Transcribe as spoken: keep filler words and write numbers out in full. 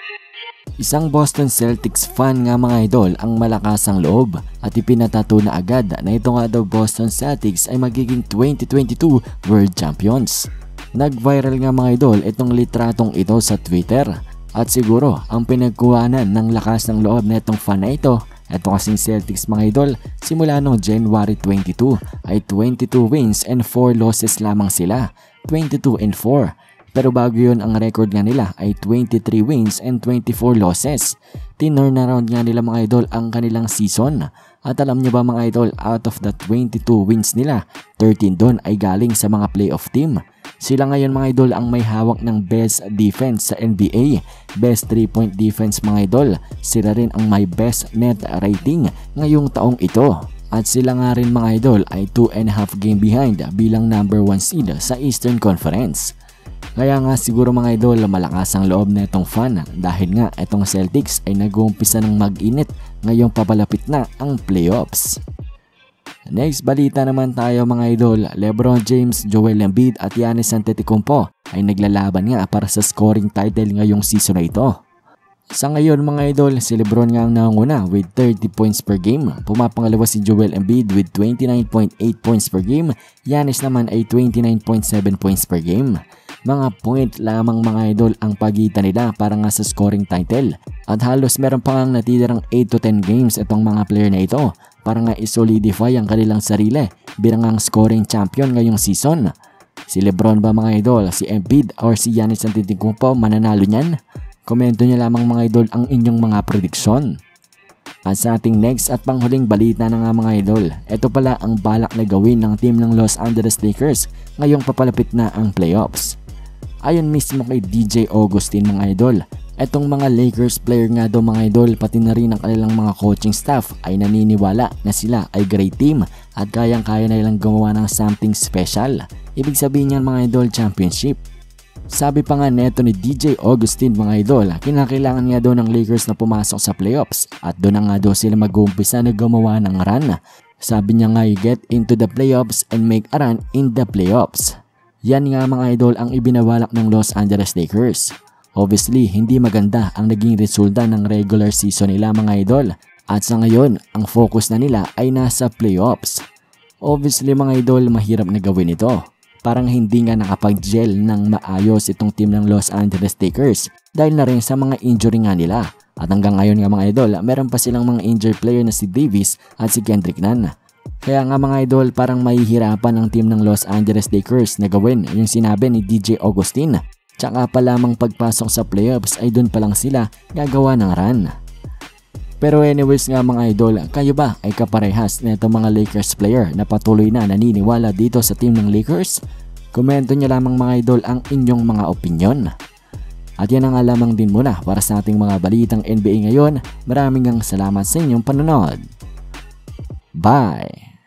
Isang Boston Celtics fan nga mga idol ang malakas ang loob at ipinatato na agad na ito nga daw Boston Celtics ay magiging twenty twenty-two World Champions. Nag-viral nga mga idol itong litratong ito sa Twitter at siguro ang pinagkuhanan ng lakas ng loob na itong fan na ito. Ito kasing Celtics mga idol, simula noong January twenty-two ay twenty-two wins and four losses lamang sila, twenty-two and four. Pero bago yun ang record nga nila ay twenty-three wins and twenty-four losses. Tinurnaround nga nila mga idol ang kanilang season. At alam nyo ba mga idol, out of the twenty-two wins nila, thirteen doon ay galing sa mga playoff team. Sila ngayon mga idol ang may hawak ng best defense sa N B A, best three point defense mga idol. Sila rin ang may best net rating ngayong taong ito. At sila nga rin mga idol ay two and a half game behind bilang number one seed sa Eastern Conference. Kaya nga siguro mga idol malakas ang loob na itong fan dahil nga itong Celtics ay nag-uumpisa ng mag-init ngayong papalapit na ang playoffs. Next balita naman tayo mga idol, LeBron James, Joel Embiid at Giannis Antetokounmpo ay naglalaban nga para sa scoring title ngayong season na ito. Sa ngayon mga idol, si LeBron nga ang nanguna with thirty points per game. Pumapangalawa si Joel Embiid with twenty-nine point eight points per game. Giannis naman ay twenty-nine point seven points per game. Mga point lamang mga idol ang pagitan nila para nga sa scoring title. At halos meron pa ngang natitirang eight to ten games itong mga player na ito para nga isolidify ang kanilang sarili bilang ang scoring champion ngayong season. Si LeBron ba mga idol, si Embiid or si Giannis Antetokounmpo mananalo niyan? Komento niyo lamang mga idol ang inyong mga prediksyon. At sa ating next at panghuling balita na nga mga idol, ito pala ang balak na gawin ng team ng Los Angeles Lakers ngayong papalapit na ang playoffs. Ayon mismo kay D J Augustin mga idol, etong mga Lakers player nga daw mga idol pati na rin ang kanilang mga coaching staff ay naniniwala na sila ay great team at kayang-kaya na nilang gumawa ng something special. Ibig sabihin niyan mga idol, championship. Sabi pa nga neto ni D J Augustin mga idol, kinakailangan nga daw ng Lakers na pumasok sa playoffs at doon na nga daw sila mag-uumpisa na gumawa ng run. Sabi niya nga, get into the playoffs and make a run in the playoffs. Yan nga mga idol ang ibinabalak ng Los Angeles Lakers. Obviously, hindi maganda ang naging resulta ng regular season nila mga idol. At sa ngayon, ang focus na nila ay nasa playoffs. Obviously mga idol, mahirap na gawin ito. Parang hindi nga nakapag-gel ng maayos itong team ng Los Angeles Lakers dahil na rin sa mga injury nga nila. At hanggang ngayon nga mga idol, meron pa silang mga injured player na si Davis at si Kendrick Nunn. Kaya nga mga idol, parang mahihirapan ang team ng Los Angeles Lakers na gawin yung sinabi ni D J Augustin. Tsaka pa lamang pagpasok sa playoffs ay dun pa lang sila gagawa ng run. Pero anyways nga mga idol, kayo ba ay kaparehas na itong mga Lakers player na patuloy na naniniwala dito sa team ng Lakers? Komento nyo lamang mga idol ang inyong mga opinyon. At yan ang lamang din muna para sa ating mga balitang N B A ngayon. Maraming ang salamat sa inyong panonood. Bye!